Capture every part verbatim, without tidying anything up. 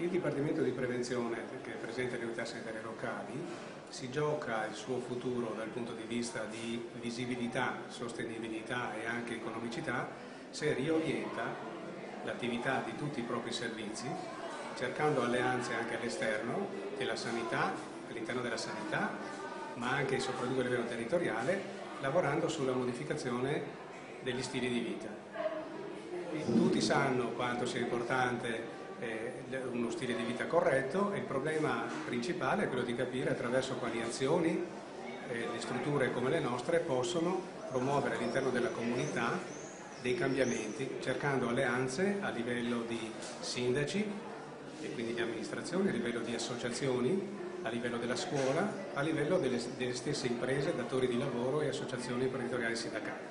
Il Dipartimento di Prevenzione, che è presente nelle unità sanitarie locali, si gioca il suo futuro dal punto di vista di visibilità, sostenibilità e anche economicità se riorienta l'attività di tutti i propri servizi, cercando alleanze anche all'esterno della sanità, all'interno della sanità, ma anche e soprattutto a livello territoriale, lavorando sulla modificazione degli stili di vita. Tutti sanno quanto sia importante eh, uno stile di vita corretto e il problema principale è quello di capire attraverso quali azioni eh, le strutture come le nostre possono promuovere all'interno della comunità dei cambiamenti, cercando alleanze a livello di sindaci e quindi di amministrazioni, a livello di associazioni, a livello della scuola, a livello delle, delle stesse imprese, datori di lavoro e associazioni imprenditoriali sindacali.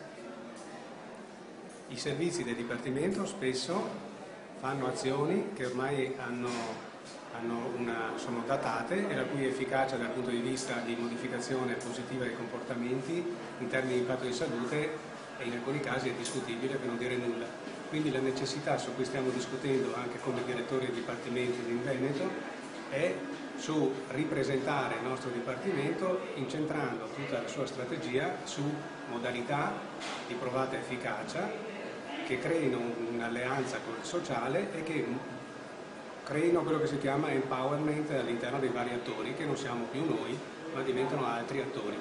I servizi del Dipartimento spesso fanno azioni che ormai hanno, hanno una, sono datate e la cui efficacia dal punto di vista di modificazione positiva dei comportamenti in termini di impatto di salute e in alcuni casi è discutibile, per non dire nulla. Quindi la necessità su cui stiamo discutendo anche come direttori di Dipartimento in Veneto è su ripresentare il nostro Dipartimento incentrando tutta la sua strategia su modalità di provata efficacia che creino un'alleanza con il sociale e che creino quello che si chiama empowerment all'interno dei vari attori, che non siamo più noi, ma diventano altri attori.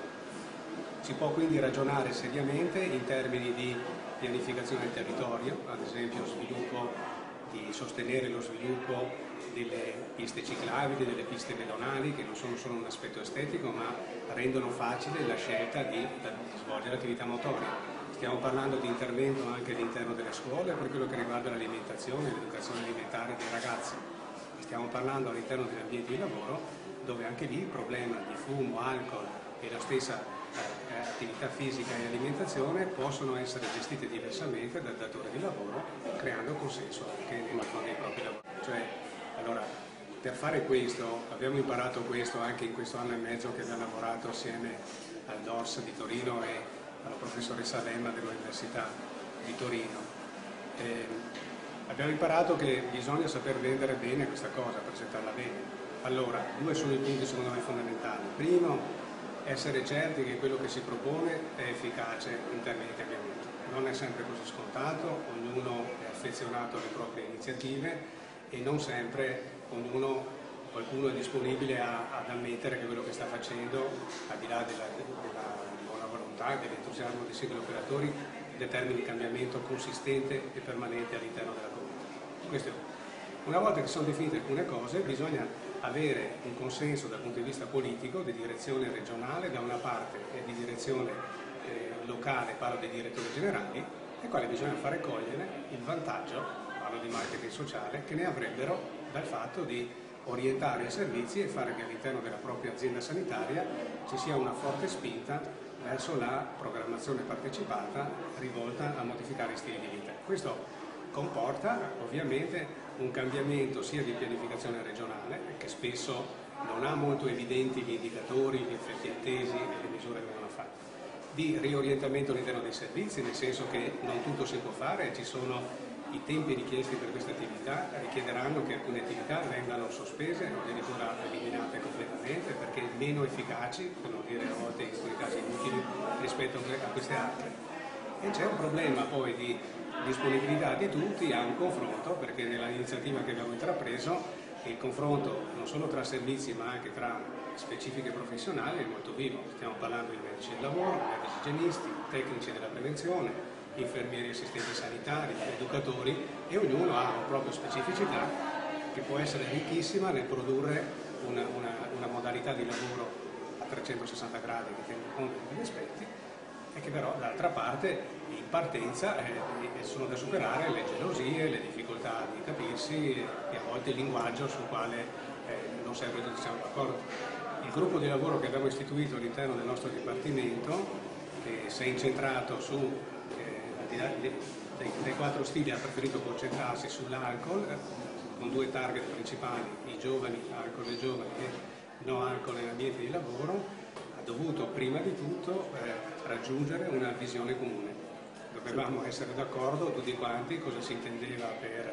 Si può quindi ragionare seriamente in termini di pianificazione del territorio, ad esempio sviluppo, di sostenere lo sviluppo delle piste ciclabili, delle piste pedonali, che non sono solo un aspetto estetico, ma rendono facile la scelta di, di svolgere attività motoria. Stiamo parlando di intervento anche all'interno delle scuole per quello che riguarda l'alimentazione e l'educazione alimentare dei ragazzi. Stiamo parlando all'interno degli ambienti di lavoro dove anche lì il problema di fumo, alcol e la stessa eh, attività fisica e alimentazione possono essere gestite diversamente dal datore di lavoro, creando consenso anche nei confronti dei propri lavori. Cioè, allora, per fare questo, abbiamo imparato questo anche in questo anno e mezzo che abbiamo lavorato assieme al D O R S di Torino e alla professoressa Lemma dell'Università di Torino. Eh, abbiamo imparato che bisogna saper vendere bene questa cosa, presentarla bene. Allora, due sono i punti secondo me fondamentali. Primo, essere certi che quello che si propone è efficace in termini di cambiamento. Non è sempre così scontato, ognuno è affezionato alle proprie iniziative e non sempre ognuno, qualcuno è disponibile a, ad ammettere che quello che sta facendo, al di là della, della dell'entusiasmo dei singoli operatori, determini cambiamento consistente e permanente all'interno della comunità. Questo è uno. Una volta che sono definite alcune cose bisogna avere un consenso dal punto di vista politico di direzione regionale da una parte e di direzione eh, locale, parlo dei direttori generali, ai quali bisogna fare cogliere il vantaggio, parlo di marketing sociale, che ne avrebbero dal fatto di orientare i servizi e fare che all'interno della propria azienda sanitaria ci sia una forte spinta verso la programmazione partecipata rivolta a modificare i stili di vita. Questo comporta ovviamente un cambiamento sia di pianificazione regionale, che spesso non ha molto evidenti gli indicatori, gli effetti attesi e le misure che vengono fatte, di riorientamento all'interno dei servizi, nel senso che non tutto si può fare, ci sono i tempi richiesti per queste attività richiederanno che alcune attività vengano sospese o addirittura eliminate completamente perché meno efficaci, per non dire a volte in alcuni casi inutili, rispetto a queste altre. E c'è un problema poi di disponibilità di tutti a un confronto, perché nell'iniziativa che abbiamo intrapreso il confronto non solo tra servizi ma anche tra specifiche professionali è molto vivo. Stiamo parlando di medici del lavoro, medici igienisti, tecnici della prevenzione, infermieri, assistenti sanitari, educatori, e ognuno ha una propria specificità che può essere ricchissima nel produrre una, una, una modalità di lavoro a trecentosessanta gradi che tenga conto di quegli aspetti e che però dall'altra parte in partenza eh, sono da superare le gelosie, le difficoltà di capirsi e a volte il linguaggio sul quale eh, non sempre tutti siamo d'accordo. Il gruppo di lavoro che abbiamo istituito all'interno del nostro Dipartimento, che si è incentrato su Dei, dei quattro stili, ha preferito concentrarsi sull'alcol con due target principali, i giovani, alcol e giovani e no alcol in ambienti di lavoro, ha dovuto prima di tutto eh, raggiungere una visione comune. Dovevamo essere d'accordo tutti quanti cosa si intendeva per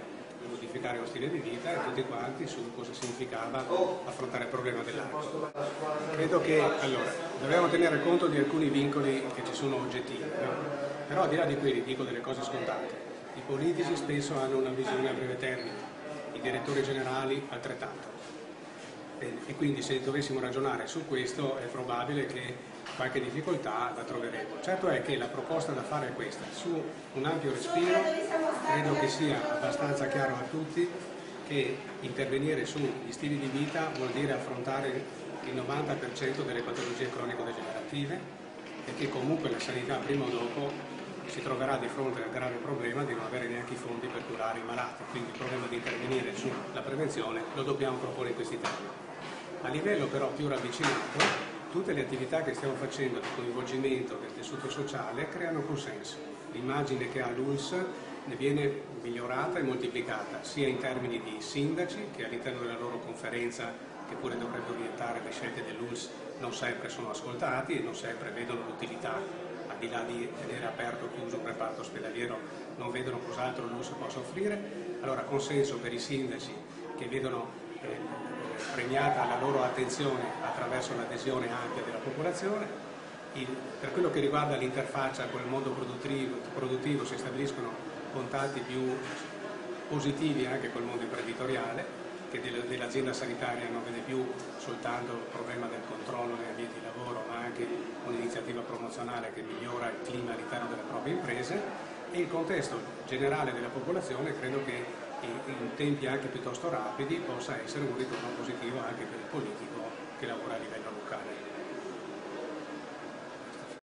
modificare lo stile di vita e tutti quanti su cosa significava affrontare il problema dell'acqua. Credo che allora, dobbiamo tenere conto di alcuni vincoli che ci sono oggettivi, no? Però al di là di quelli dico delle cose scontate. I politici spesso hanno una visione a breve termine, i direttori generali altrettanto. E quindi se dovessimo ragionare su questo è probabile che qualche difficoltà la troveremo. Certo è che la proposta da fare è questa, su un ampio respiro credo che sia abbastanza chiaro a tutti che intervenire sugli stili di vita vuol dire affrontare il novanta per cento delle patologie cronico-degenerative e che comunque la sanità prima o dopo si troverà di fronte al grave problema di non avere neanche i fondi per curare i malati, quindi il problema di intervenire sulla prevenzione lo dobbiamo proporre in questi termini. A livello però più ravvicinato, tutte le attività che stiamo facendo di coinvolgimento del tessuto sociale creano consenso. L'immagine che ha l'U L S ne viene migliorata e moltiplicata, sia in termini di sindaci che all'interno della loro conferenza, che pure dovrebbe orientare le scelte dell'U L S, non sempre sono ascoltati e non sempre vedono l'utilità. Al di là di tenere aperto o chiuso un reparto ospedaliero, non vedono cos'altro l'U L S possa offrire. Allora consenso per i sindaci che vedono eh, premiata la loro attenzione attraverso l'adesione ampia della popolazione. Il, per quello che riguarda l'interfaccia con il mondo produttivo, produttivo si stabiliscono contatti più positivi anche col mondo imprenditoriale, che dell'azienda sanitaria non vede più soltanto il problema del controllo negli ambienti di lavoro, ma anche un'iniziativa promozionale che migliora il clima all'interno delle proprie imprese, e il contesto generale della popolazione credo che in tempi anche piuttosto rapidi possa essere un ritorno positivo anche per il politico che lavora a livello locale.